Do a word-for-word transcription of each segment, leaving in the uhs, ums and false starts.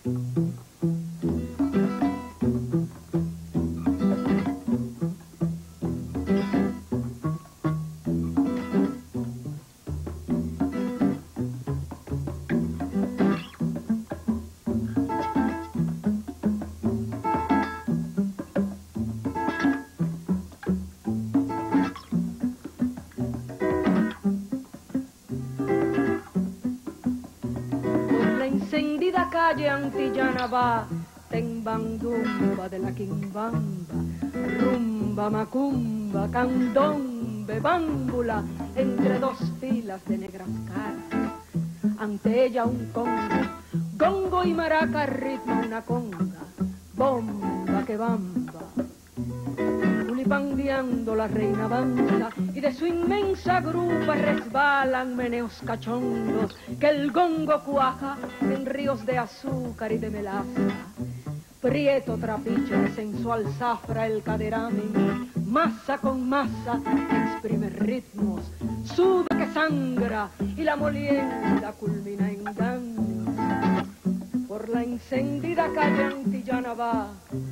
Encendida calle antillana va, tembandumba de la quimbamba, rumba, macumba, candombe, bámbula, entre dos filas de negras caras. Ante ella un congo, gongo y maraca ritmo una conga, bomba que bamba. Ulipandeando la reina avanza y de su inmensa grupa resbalan meneos cachondos que el gongo cuaja en ríos de azúcar y de melaza. Prieto trapiche de sensual zafra el caderamen, masa con masa exprime ritmos, suda que sangra y la molienda culmina en danza. Por la encendida calle antillana va,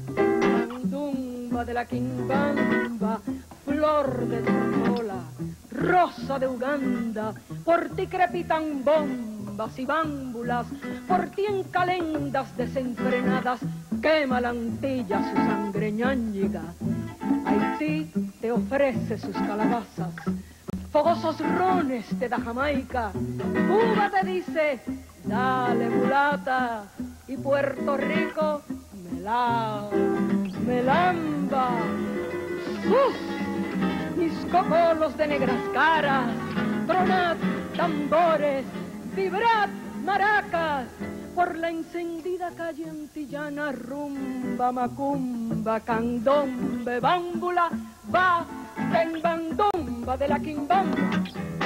de la quimbamba, flor de tortola, rosa de Uganda, por ti crepitan bombas y bámbulas, por ti en calendas desenfrenadas quema la antilla su sangre ñáñiga. Haití te ofrece sus calabazas, fogosos rones te da Jamaica, Cuba te dice, dale mulata, y Puerto Rico, melao, melamba. ¡Uf! Mis cocolos de negras caras, tronad tambores, vibrad maracas, por la encendida calle antillana, rumba, macumba, candombe, bámbula, va, tembandumba de la quimbamba.